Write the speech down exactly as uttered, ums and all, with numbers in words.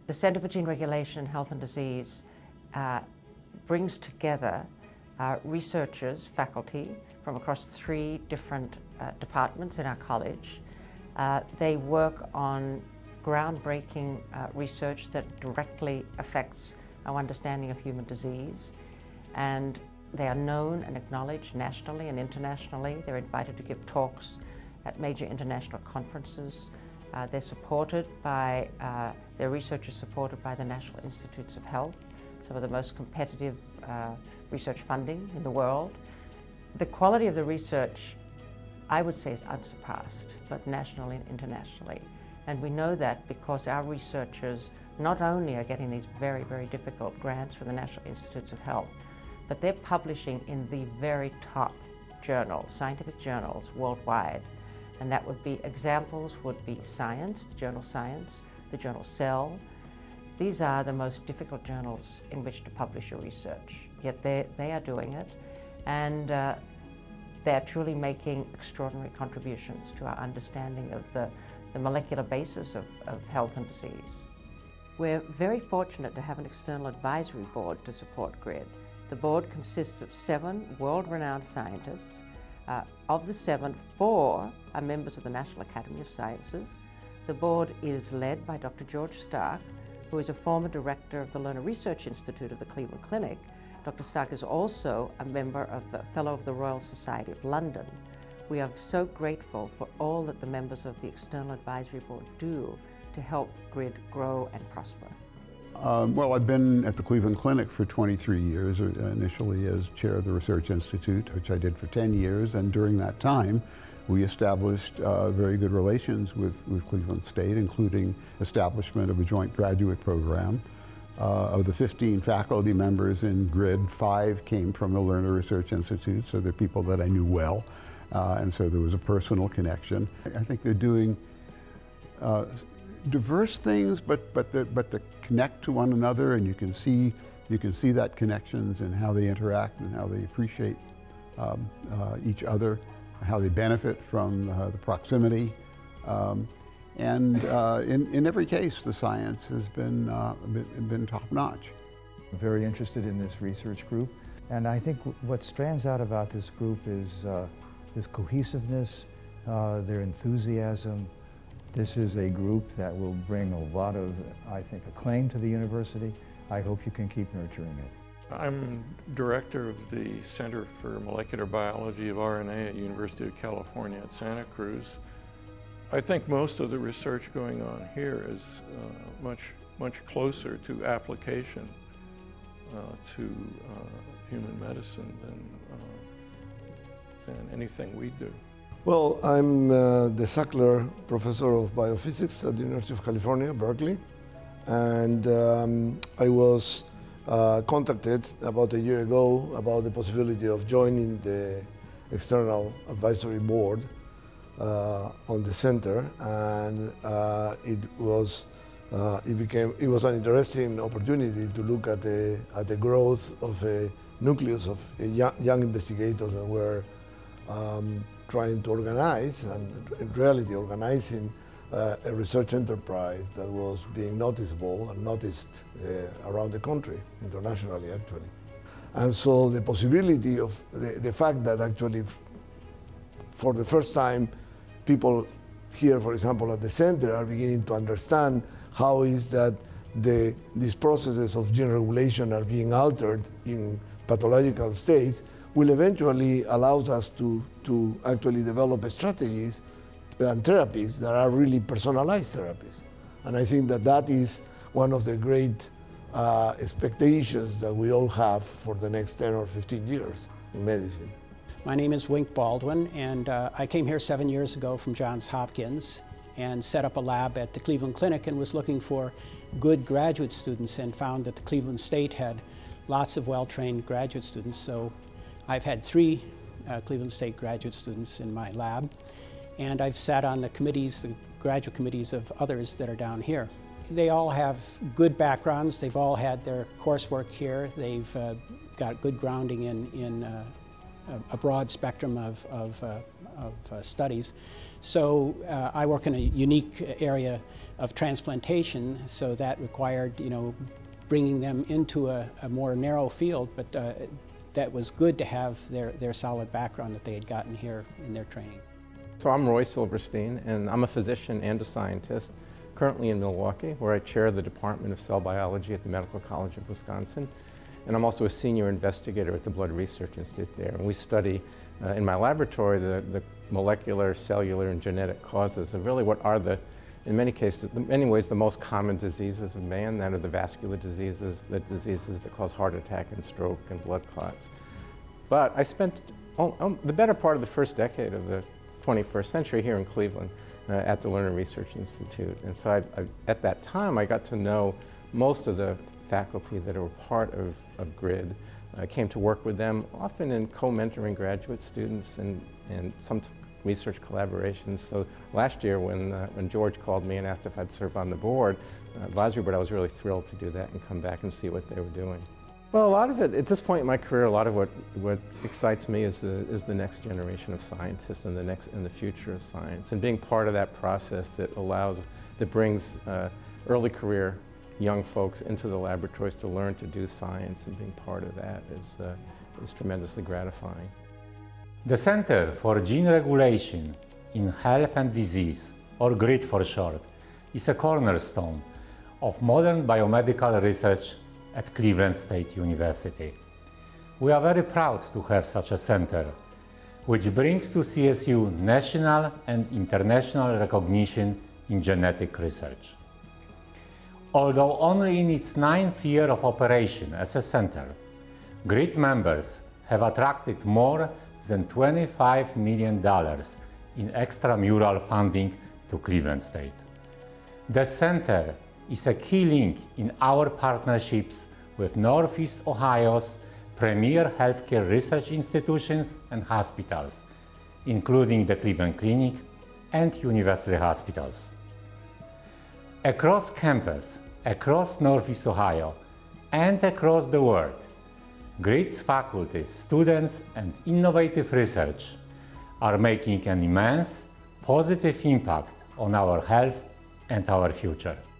The Center for Gene Regulation in Health and Disease uh, brings together uh, researchers, faculty from across three different uh, departments in our college. Uh, they work on groundbreaking uh, research that directly affects our understanding of human disease, and they are known and acknowledged nationally and internationally. They're invited to give talks at major international conferences. Uh, they're supported by, uh, their research is supported by the National Institutes of Health, some of the most competitive uh, research funding in the world. The quality of the research, I would say, is unsurpassed, both nationally and internationally. And we know that because our researchers not only are getting these very, very difficult grants from the National Institutes of Health, but they're publishing in the very top journals, scientific journals worldwide. And that would be, examples would be Science, the journal Science, the journal Cell. These are the most difficult journals in which to publish your research, yet they, they are doing it. And uh, they're truly making extraordinary contributions to our understanding of the, the molecular basis of, of health and disease. We're very fortunate to have an external advisory board to support GRHD. The board consists of seven world-renowned scientists. Uh, of the seven, four are members of the National Academy of Sciences. The board is led by Doctor George Stark, who is a former director of the Lerner Research Institute of the Cleveland Clinic. Doctor Stark is also a member of the Fellow of the Royal Society of London. We are so grateful for all that the members of the External Advisory Board do to help GRHD grow and prosper. Um, well, I've been at the Cleveland Clinic for twenty-three years, initially as chair of the Research Institute, which I did for ten years, and during that time we established uh, very good relations with, with Cleveland State, including establishment of a joint graduate program. Uh, of the fifteen faculty members in GRHD, five came from the Lerner Research Institute, so they're people that I knew well, uh, and so there was a personal connection. I think they're doing uh, diverse things, but but the, but they connect to one another, and you can see you can see that connections and how they interact and how they appreciate um, uh, each other, how they benefit from uh, the proximity. Um, And uh, in, in every case, the science has been, uh, been, been top-notch. I'm very interested in this research group, and I think what stands out about this group is uh, this cohesiveness, uh, their enthusiasm. This is a group that will bring a lot of, I think, acclaim to the university. I hope you can keep nurturing it. I'm director of the Center for Molecular Biology of R N A at University of California at Santa Cruz. I think most of the research going on here is uh, much, much closer to application uh, to uh, human medicine than, uh, than anything we do. Well, I'm uh, the Sackler Professor of Biophysics at the University of California, Berkeley, and um, I was uh, contacted about a year ago about the possibility of joining the External Advisory Board Uh, on the center, and uh, it was uh, it became it was an interesting opportunity to look at the at the growth of a nucleus of a young, young investigators that were um, trying to organize and in reality organizing uh, a research enterprise that was being noticeable and noticed uh, around the country, internationally actually. And so the possibility of the, the fact that actually for the first time people here, for example, at the center are beginning to understand how is that the, these processes of gene regulation are being altered in pathological states will eventually allow us to, to actually develop strategies and therapies that are really personalized therapies. And I think that that is one of the great uh, expectations that we all have for the next ten or fifteen years in medicine. My name is Wink Baldwin, and uh, I came here seven years ago from Johns Hopkins and set up a lab at the Cleveland Clinic and was looking for good graduate students and found that the Cleveland State had lots of well-trained graduate students. So I've had three uh, Cleveland State graduate students in my lab, and I've sat on the committees, the graduate committees of others that are down here. They all have good backgrounds. They've all had their coursework here. They've uh, got good grounding in, in uh, a broad spectrum of, of, uh, of uh, studies. So uh, I work in a unique area of transplantation, so that required, you know, bringing them into a, a more narrow field, but uh, that was good to have their, their solid background that they had gotten here in their training. So I'm Roy Silverstein, and I'm a physician and a scientist, currently in Milwaukee, where I chair the Department of Cell Biology at the Medical College of Wisconsin. And I'm also a senior investigator at the Blood Research Institute there. And we study uh, in my laboratory the, the molecular, cellular, and genetic causes of really what are the, in many cases, in many ways, the most common diseases of man, that are the vascular diseases, the diseases that cause heart attack and stroke and blood clots. But I spent oh, oh, the better part of the first decade of the twenty-first century here in Cleveland uh, at the Lerner Research Institute. And so I, I, at that time, I got to know most of the faculty that were part of, of G R H D. I came to work with them, often in co-mentoring graduate students and, and some research collaborations. So last year when, uh, when George called me and asked if I'd serve on the board, uh, advisory board, I was really thrilled to do that and come back and see what they were doing. Well, a lot of it, at this point in my career, a lot of what, what excites me is the, is the next generation of scientists and the next, and the future of science, and being part of that process that allows, that brings uh, early career young folks into the laboratories to learn to do science, and being part of that is, uh, is tremendously gratifying. The Center for Gene Regulation in Health and Disease, or G R H D for short, is a cornerstone of modern biomedical research at Cleveland State University. We are very proud to have such a center, which brings to C S U national and international recognition in genetic research. Although only in its ninth year of operation as a center, G R H D members have attracted more than twenty-five million dollars in extramural funding to Cleveland State. The center is a key link in our partnerships with Northeast Ohio's premier healthcare research institutions and hospitals, including the Cleveland Clinic and university hospitals. Across campus, across Northeast Ohio, and across the world, G R H D's faculty, students, and innovative research are making an immense positive impact on our health and our future.